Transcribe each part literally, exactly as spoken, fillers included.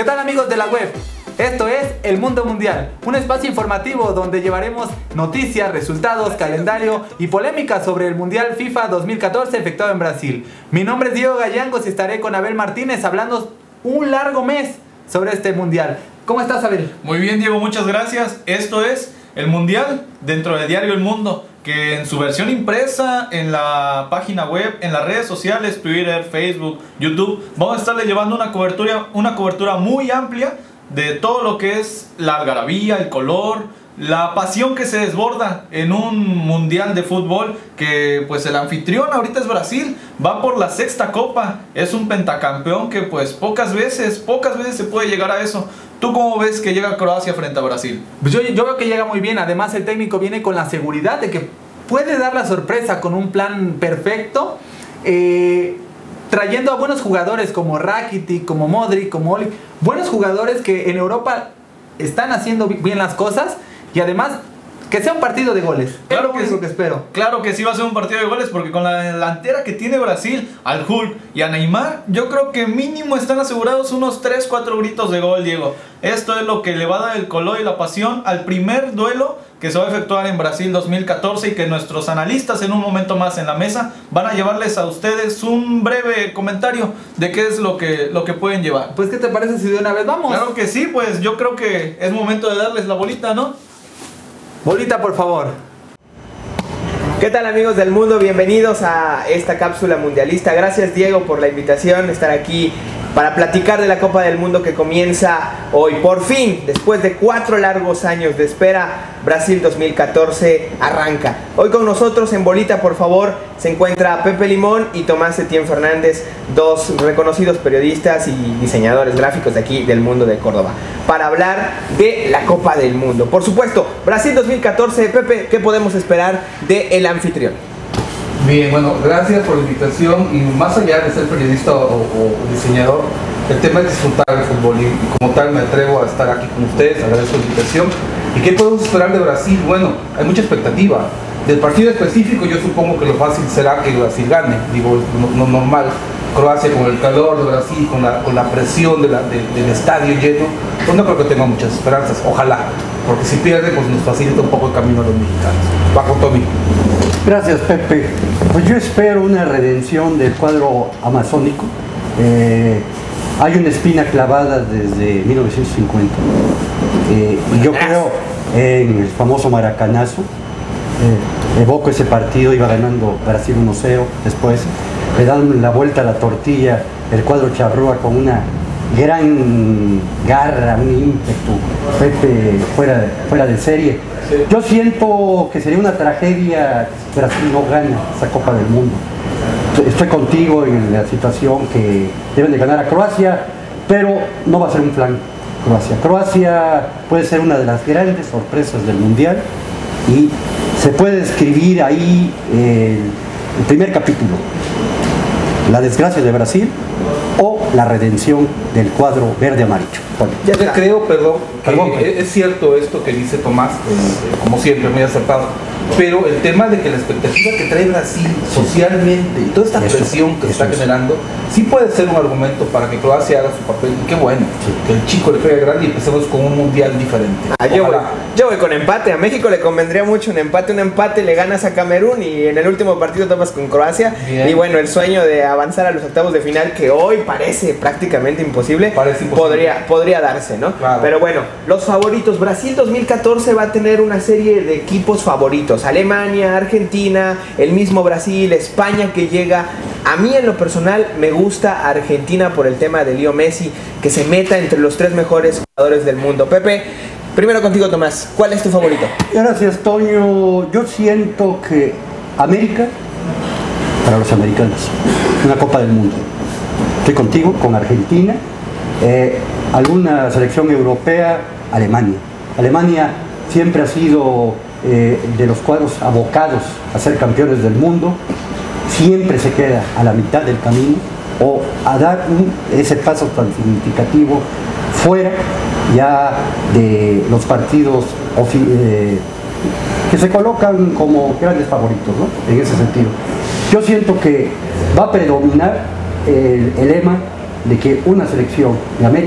¿Qué tal, amigos de la web? Esto es El Mundo Mundial, un espacio informativo donde llevaremos noticias, resultados, calendario y polémicas sobre el Mundial FIFA dos mil catorce efectuado en Brasil. Mi nombre es Diego Gallangos y estaré con Abel Martínez hablando un largo mes sobre este Mundial. ¿Cómo estás, Abel? Muy bien, Diego, muchas gracias. Esto es el Mundial dentro del diario El Mundo, que en su versión impresa, en la página web, en las redes sociales, Twitter, Facebook, YouTube, vamos a estarle llevando una cobertura, una cobertura muy amplia de todo lo que es la algarabía, el color, la pasión que se desborda en un mundial de fútbol, que pues el anfitrión ahorita es Brasil, va por la sexta copa, es un pentacampeón que pues pocas veces, pocas veces se puede llegar a eso. ¿Tú cómo ves que llega Croacia frente a Brasil? Pues yo, yo veo que llega muy bien, además el técnico viene con la seguridad de que puede dar la sorpresa con un plan perfecto, eh, trayendo a buenos jugadores como Rakitic, como Modric, como Oli, buenos jugadores que en Europa están haciendo bien las cosas y además que sea un partido de goles. Claro que que es lo que espero. Claro que sí va a ser un partido de goles, porque con la delantera que tiene Brasil, al Hulk y a Neymar, yo creo que mínimo están asegurados unos tres cuatro gritos de gol, Diego. Esto es lo que le va a dar el color y la pasión al primer duelo que se va a efectuar en Brasil dos mil catorce, y que nuestros analistas en un momento más en la mesa van a llevarles a ustedes un breve comentario de qué es lo que, lo que pueden llevar. Pues, ¿qué te parece si de una vez vamos? Claro que sí, pues yo creo que es momento de darles la bolita, ¿no? Bolita, por favor. ¿Qué tal, amigos del mundo? Bienvenidos a esta cápsula mundialista. Gracias, Diego, por la invitación, estar aquí para platicar de la Copa del Mundo que comienza hoy. Por fin, después de cuatro largos años de espera, Brasil dos mil catorce arranca. Hoy con nosotros en Bolita, por favor, se encuentra Pepe Limón y Tomás Etienne Fernández, dos reconocidos periodistas y diseñadores gráficos de aquí del mundo de Córdoba, para hablar de la Copa del Mundo. Por supuesto, Brasil dos mil catorce. Pepe, ¿qué podemos esperar del anfitrión? Bien, bueno, gracias por la invitación, y más allá de ser periodista o, o diseñador, el tema es disfrutar el fútbol, y como tal me atrevo a estar aquí con ustedes, agradezco la invitación. ¿Y qué podemos esperar de Brasil? Bueno, hay mucha expectativa. Del partido específico yo supongo que lo fácil será que Brasil gane, digo, lo no, normal. Croacia, con el calor de Brasil, con la, con la presión de la, de, del estadio lleno, pues no creo que tenga muchas esperanzas, ojalá, porque si pierde pues nos facilita un poco el camino a los mexicanos. Bajo Tommy. Gracias, Pepe. Pues yo espero una redención del cuadro amazónico. Eh, hay una espina clavada desde mil novecientos cincuenta. Eh, y yo creo en el famoso maracanazo. Eh, evoco ese partido, iba ganando Brasil uno cero, después le dan la vuelta a la tortilla el cuadro charrúa con una gran garra, un ímpetu, Pepe fuera, fuera de serie. Yo siento que sería una tragedia si Brasil no gana esa Copa del Mundo. Estoy contigo en la situación que deben de ganar a Croacia, pero no va a ser un plan Croacia. Croacia puede ser una de las grandes sorpresas del Mundial, y se puede escribir ahí eh, el primer capítulo: la desgracia de Brasil o la redención del cuadro verde-amarillo. Bueno, Ya te creo, perdón, que Perdón. es cierto esto que dice Tomás, eh, como siempre, muy acertado, pero el tema de que la expectativa que trae Brasil socialmente y toda esta Eso, presión que se está eso es. generando, sí puede ser un argumento para que Croacia haga su papel, y qué bueno, que el chico le pegue grande y empecemos con un mundial diferente. Ah, yo, voy, Ojalá. yo voy con empate. A México le convendría mucho un empate. Un empate le ganas a Camerún y en el último partido topas con Croacia. Bien. Y bueno, el sueño de avanzar a los octavos de final, que hoy parece prácticamente imposible, Parece imposible. Podría, podría darse, ¿no? Claro. Pero bueno, los favoritos. Brasil dos mil catorce va a tener una serie de equipos favoritos: Alemania, Argentina, el mismo Brasil, España que llega. A mí, en lo personal, me gusta Argentina por el tema de Leo Messi, que se meta entre los tres mejores jugadores del mundo. Pepe, primero contigo, Tomás, ¿cuál es tu favorito? gracias, Toño. Yo siento que América, para los americanos, una Copa del Mundo. Estoy contigo, con Argentina, eh, alguna selección europea, Alemania. Alemania siempre ha sido eh, de los cuadros abocados a ser campeones del mundo, siempre se queda a la mitad del camino o a dar un, ese paso tan significativo fuera ya de los partidos eh, que se colocan como grandes favoritos, ¿no? En ese sentido. Yo siento que va a predominar el, el lema de que una selección de América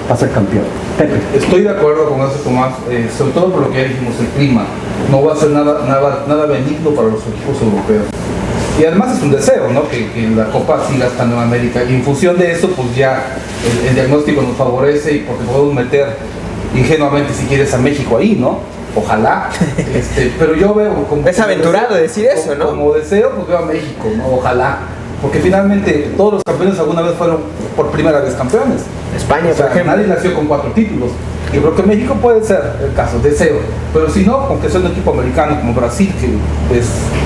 para ser campeón. Pepe. Estoy de acuerdo con eso, Tomás, eh, sobre todo por lo que ya dijimos, el clima. No va a ser nada, nada, nada benigno para los equipos europeos. Y además es un deseo, ¿no? Que, que la Copa siga estando en América. Y en función de eso, pues ya el, el diagnóstico nos favorece y porque podemos meter ingenuamente, si quieres, a México ahí, ¿no? Ojalá. Este, pero yo veo... Como, es aventurado deseo, decir eso, ¿no? Como deseo, pues veo a México, ¿no? Ojalá. Porque finalmente todos los campeones alguna vez fueron por primera vez campeones. España, o sea, por ejemplo. Nadie nació con cuatro títulos. Yo creo que México puede ser el caso, deseo. Pero si no, aunque sea un equipo americano como Brasil, que pues,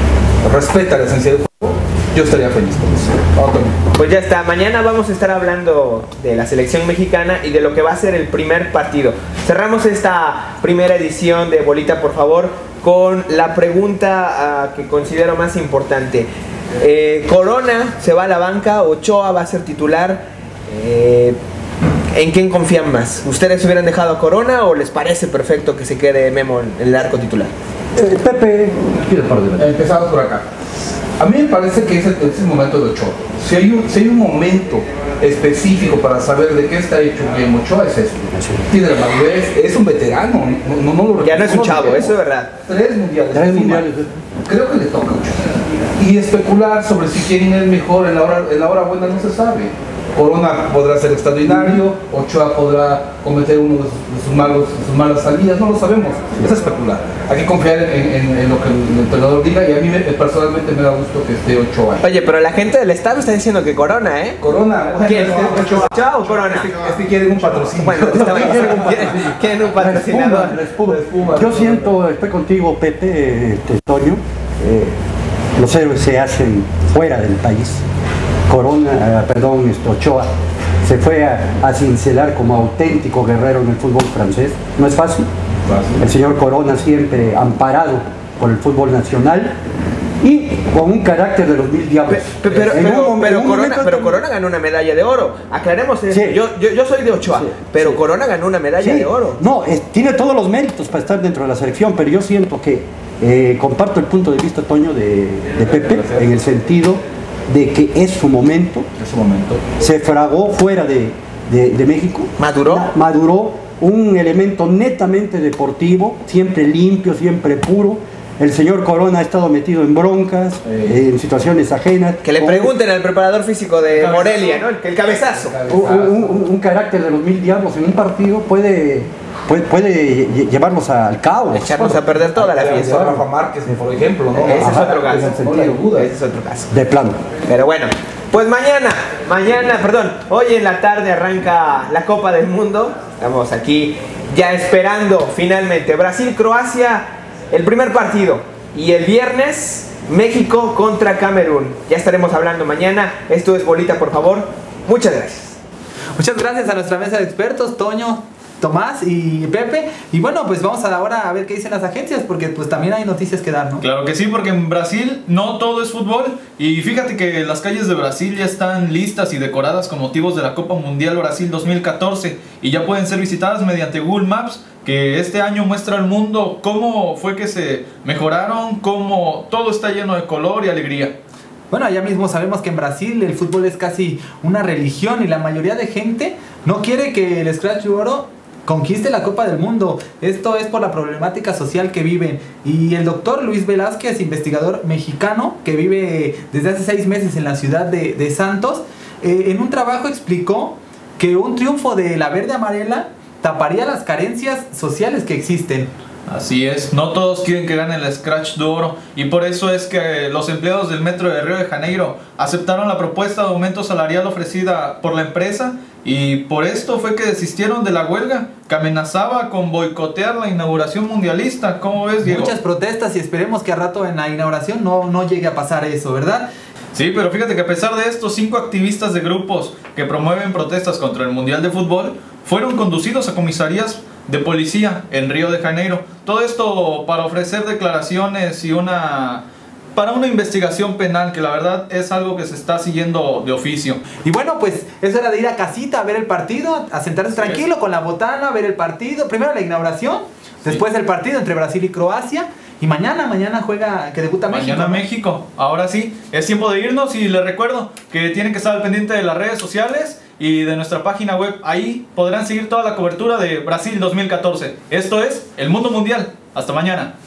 respeta la esencia del juego, yo estaría feliz con eso. Okay. Pues ya está, mañana vamos a estar hablando de la selección mexicana y de lo que va a ser el primer partido. Cerramos esta primera edición de Bolita, por favor, con la pregunta uh, que considero más importante. Eh, Corona se va a la banca, Ochoa va a ser titular. Eh, ¿En quién confían más? ¿Ustedes hubieran dejado a Corona o les parece perfecto que se quede Memo en el arco titular? Eh, Pepe, empezamos por acá. A mí me parece que es el, es el momento de Ochoa. Si hay, un, si hay un momento específico para saber de qué está hecho Memo Ochoa, es eso. Tiene la madurez, es un veterano. No, no, no lo ya no es un chavo, eso es verdad. Tres mundiales. Tres mundiales. Creo que le toca Ochoa. Y especular sobre si quién es mejor en la hora, en la hora buena no se sabe. Corona podrá ser extraordinario, Ochoa podrá cometer uno de sus, de sus, malos, de sus malas salidas, no lo sabemos, es especular. Hay que confiar en, en, en lo que el entrenador diga y a mí me, personalmente me da gusto que esté Ochoa. Oye, pero la gente del estado está diciendo que Corona, ¿eh? Corona, ¿quién? ¿Ochoa, Ochoa o Corona? Es que quieren un patrocinio. Bueno, estaba ¿quieren, quieren un patrocinador? La espuma, la espuma. Yo siento, estoy contigo, Pepe, este, Toño, eh, los héroes se hacen fuera del país. Corona, eh, perdón, este, Ochoa se fue a, a cincelar como auténtico guerrero en el fútbol francés. No es fácil. fácil. El señor Corona siempre amparado por el fútbol nacional y con un carácter de los mil diablos. Pero, pero, pero, un, pero, Corona, pero Corona ganó una medalla de oro. Aclaremos eso. Sí. Yo, yo, yo soy de Ochoa, sí, pero sí. Corona ganó una medalla sí. de oro. No, es, tiene todos los méritos para estar dentro de la selección, pero yo siento que eh, comparto el punto de vista, Toño, de, de Pepe, en el sentido de que es su momento, es su momento. Se fragó fuera de, de, de México, maduró, maduró un elemento netamente deportivo, siempre limpio, siempre puro. El señor Corona ha estado metido en broncas, eh. en situaciones ajenas. Que le pregunten al preparador físico de Morelia, ¿no? El, el cabezazo. El cabezazo. Un, un, un carácter de los mil diablos en un partido puede, puede, puede llevarlos al caos. Echarnos a perder toda la fiesta. A Rafa Márquez, por ejemplo, ¿no? Ese es otro caso. No Ese es otro caso. De plano. Pero bueno, pues mañana, mañana, perdón, hoy en la tarde arranca la Copa del Mundo. Estamos aquí ya esperando finalmente Brasil-Croacia, el primer partido. Y el viernes, México contra Camerún. Ya estaremos hablando mañana. Esto es Bolita, por favor. Muchas gracias. Muchas gracias a nuestra mesa de expertos, Toño, Tomás y Pepe. Y bueno, pues vamos a ahora a ver qué dicen las agencias, porque pues también hay noticias que dar, ¿no? Claro que sí, porque en Brasil no todo es fútbol. Y fíjate que las calles de Brasil ya están listas y decoradas con motivos de la Copa Mundial Brasil dos mil catorce. Y ya pueden ser visitadas mediante Google Maps, que este año muestra al mundo cómo fue que se mejoraron, cómo todo está lleno de color y alegría. Bueno, allá mismo sabemos que en Brasil el fútbol es casi una religión y la mayoría de gente no quiere que el Scratch Oro conquiste la Copa del Mundo. Esto es por la problemática social que viven. Y el doctor Luis Velázquez, investigador mexicano que vive desde hace seis meses en la ciudad de, de Santos, eh, en un trabajo explicó que un triunfo de la verde amarela taparía las carencias sociales que existen. Así es, no todos quieren que gane el Scratch de Oro y por eso es que los empleados del Metro de Río de Janeiro aceptaron la propuesta de aumento salarial ofrecida por la empresa y por esto fue que desistieron de la huelga que amenazaba con boicotear la inauguración mundialista. ¿Cómo ves, Diego? Muchas protestas y esperemos que a rato en la inauguración no, no llegue a pasar eso, ¿verdad? Sí, pero fíjate que a pesar de esto, cinco activistas de grupos que promueven protestas contra el Mundial de Fútbol fueron conducidos a comisarías de policía en Río de Janeiro. Todo esto para ofrecer declaraciones y una para una investigación penal, que la verdad es algo que se está siguiendo de oficio. Y bueno, pues es hora de ir a casita a ver el partido, a sentarse sí, tranquilo es. con la botana, a ver el partido. Primero la inauguración, después sí. el partido entre Brasil y Croacia. Y mañana, mañana juega, que debuta México. Mañana ¿no? México. Ahora sí, es tiempo de irnos y les recuerdo que tienen que estar al pendiente de las redes sociales y de nuestra página web. Ahí podrán seguir toda la cobertura de Brasil dos mil catorce. Esto es El Mundo Mundial. Hasta mañana.